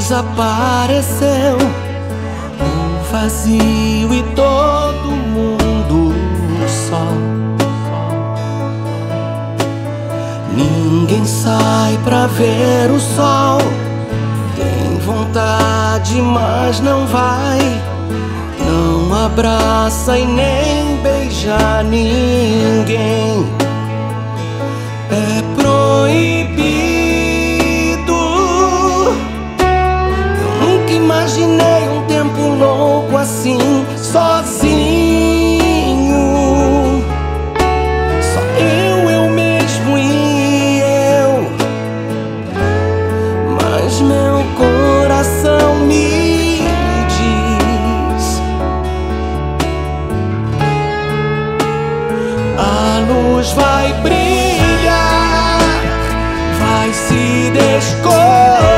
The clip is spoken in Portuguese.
desapareceu o vazio e todo mundo só. Ninguém sai pra ver o sol. Tem vontade, mas não vai. Não abraça e nem beija ninguém. É proibido. Eu nunca imaginei um tempo louco assim, sozinho. Só eu mesmo e eu. Mas meu coração me diz: a luz vai brilhar, vai se descobrir.